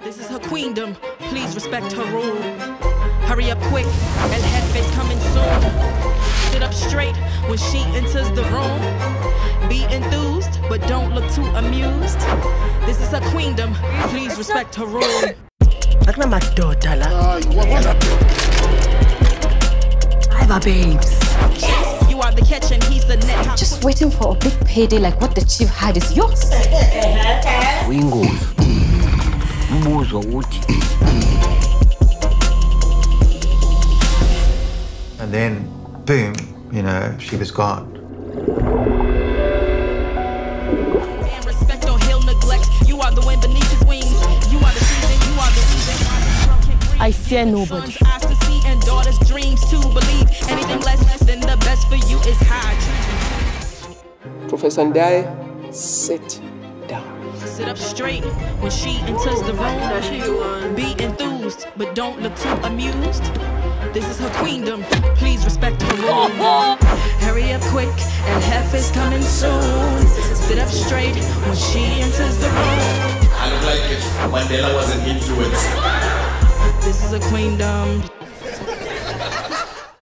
This is her queendom, please respect her rule. Hurry up quick, El Jefe's coming soon. Sit up straight when she enters the room. Be enthused, but don't look too amused. This is her queendom, please respect her rule. Hi, babes. You are the catch and he's the net. Just waiting for a big payday like what the chief had is yours. And then, boom, you know, she was gone. And respect or he'll neglect. You are the wind beneath his wings. You are the season, you are the reason why this world can breathe. I fear nobody. Sons' eyes to see and daughters' dreams to believe. Anything less than the best for you is high treason. Professor Ndai, sit down. Sit up straight when she enters the room. Be enthused, but don't look too amused. This is her queendom, please respect her rule. Hurry up quick, El Jefe's coming soon. Sit up straight when she enters the room. I look like if Mandela was an influence. This is a queendom.